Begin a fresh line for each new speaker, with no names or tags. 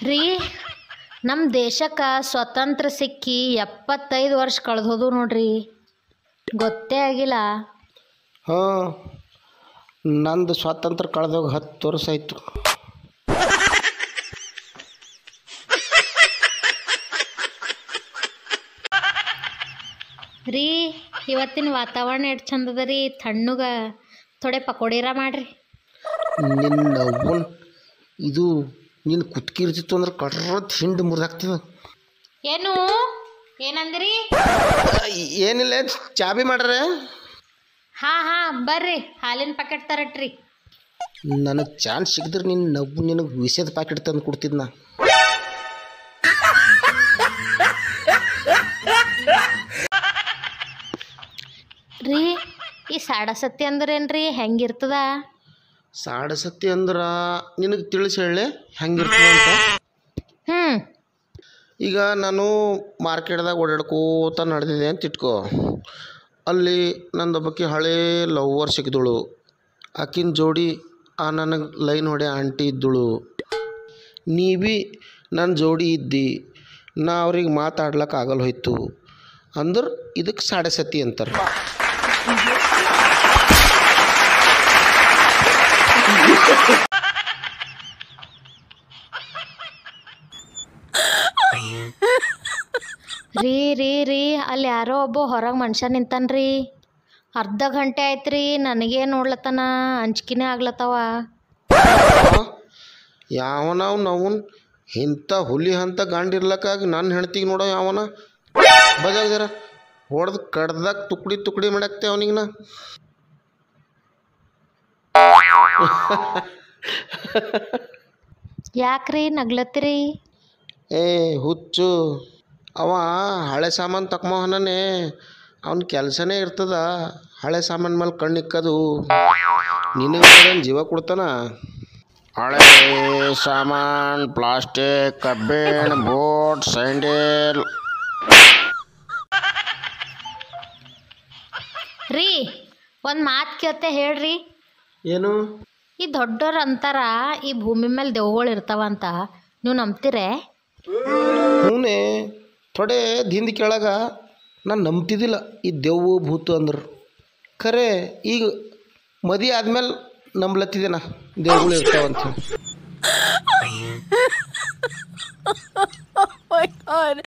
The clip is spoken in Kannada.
ರೀ ನಮ್ಮ ದೇಶಕ್ಕೆ ಸ್ವತಂತ್ರ ಸಿಕ್ಕಿ 75 ವರ್ಷ ಕಳೆದೋದು ನೋಡ್ರಿ. ಗೊತ್ತೇ ಆಗಿಲ್ಲ.
ಹಾಂ, ನಂದು ಸ್ವಾತಂತ್ರ್ಯ ಕಳೆದೋಗಿ 10 ವರ್ಷ ಆಯಿತು.
ರೀ ಇವತ್ತಿನ ವಾತಾವರಣ ಎಷ್ಟು ಚಂದದ ರೀ, ತಣ್ಣಗೆ ಥೋಡೆ ಪಕೋಡಿರ ಮಾಡ್ರಿ.
ನಿನ್ನ ಅವ್ವನ್ ಇದು ನಿನ್ನ ಕುತ್ಕಿ ಇರ್ತಿತ್ತು ಅಂದ್ರೆ ಕಡ್ರದ್ದು ಹಿಂಡು ಮುರಿದಾಗ್ತದೆ.
ಏನು ಏನಂದ್ರಿ?
ಏನಿಲ್ಲ, ಚಾಬಿ ಮಾಡ್ರೆ.
ಹಾಂ ಬರ್ರಿ, ಹಾಲಿನ ಪ್ಯಾಕೆಟ್ ತರಟ್ರಿ.
ನನಗೆ ಚಾನ್ಸ್ ಸಿಕ್ಕಿದ್ರೆ ನಿನಗೆ ವಿಷಯದ ಪ್ಯಾಕೆಟ್ ತಂದು ಕೊಡ್ತಿದ್ನ.
ರೀ ಈ ಸಾಡಸತಿ ಅಂದ್ರೇನ್ರಿ, ಹೆಂಗಿರ್ತದ?
ಸಾಡಸತಿ ಅಂದ್ರೆ ನಿನಗೆ ತಿಳಿಸಿ ಹೇಳಿ ಹೆಂಗಿರ್ತದೆ ಅಂತ. ಈಗ ನಾನು ಮಾರ್ಕೆಟ್ದಾಗ ಓಡಾಡ್ಕೋತ ನಡೆದಿದ್ದೆ ಅಂತ ಇಟ್ಕೋ. ಅಲ್ಲಿ ನಂದೊಬ್ಬಕ್ಕೆ ಹಳೇ ಲವ್ವರ್ ಸಿಕ್ಕಿದಳು. ಆಕಿನ ಜೋಡಿ ನನಗೆ ಲೈನ್ ಹೊಡೆ ಆಂಟಿ ಇದ್ದಳು. ನೀ ಭೀ ನನ್ನ ಜೋಡಿ ಇದ್ದಿ, ನಾ ಅವ್ರಿಗೆ ಮಾತಾಡ್ಲಿಕ್ಕೆ ಆಗಲ್ಲ ಹೋಯ್ತು ಅಂದ್ರೆ ಇದಕ್ಕೆ ಸಾಡಸತಿ ಅಂತಾರೆ.
ರೀ ರೀ ರೀ ಅಲ್ಲಿ ಯಾರೋ ಒಬ್ಬ ಹೊರಗೆ ಮನುಷ್ಯ ನಿಂತಾನ್ರಿ. ಅರ್ಧ ಗಂಟೆ ಆಯ್ತು ರೀ, ನನಗೇ ನೋಡ್ಲತ್ತಾನ, ಅಂಜಿಕೆನೇ ಆಗ್ಲತ್ತವ.
ಯಾವನವ್ ನವನ್ ಇಂಥ ಹುಲಿ ಅಂತ ಗಂಡಿರ್ಲಕ್ಕಾಗಿ ನನ್ನ ಹೆಂಡ್ತಿಗೆ ನೋಡೋ ಯಾವನ ಬಜಾಗ್ದಾರ ಹೊಡೆದು ಕಡ್ದಾಗ ತುಕಡಿ ಮಾಡಾಕ್ತೆ ಅವನಿಗೆ ನಾ.
ಯಾಕ್ರಿ ನಗ್ಲತ್ತೀರಿ?
ಏ ಹುಚ್ಚು, ಅವ ಹಳೆ ಸಾಮಾನು ತಕೊಂಬವನೇ, ಅವನ ಕೆಲಸನೇ ಇರ್ತದ ಹಳೆ ಸಾಮಾನು ಮೇಲೆ ಕಣ್ಣಿಕ್ಕದು. ನಿನಗೆ ಜೀವ ಕೊಡ್ತಾನ. ಹಳೆ ಸಾಮಾನು, ಪ್ಲಾಸ್ಟಿಕ್, ಕಬ್ಬಿಣ, ಬೋಟ್, ಸ್ಯಾಂಡಲ್.
ರೀ ಒಂದು ಮಾತು ಕೇಳ್ತೆ ಹೇಳ್ರಿ.
ಏನು?
ಈ ದೊಡ್ಡೋರು ಅಂತಾರ ಈ ಭೂಮಿ ಮೇಲೆ ದೆವ್ಗಳು ಇರ್ತಾವಂತ, ನೀವು ನಂಬ್ತೀರೇ?
ಹೂನೇ, ಥೋಡೆ ದಿಂದ್ ಕೆಳಗ ನಾನು ನಂಬ್ತಿದ್ದಿಲ್ಲ ಈ ದೆವ್ವು ಭೂತು ಅಂದ್ರೆ. ಖರೆ ಈಗ ಮದಿ ಆದ್ಮೇಲೆ ನಂಬ್ಲತ್ತಿದ್ದೆ ನಾ ದೇವ್ಗಳು ಇರ್ತಾವಂತ.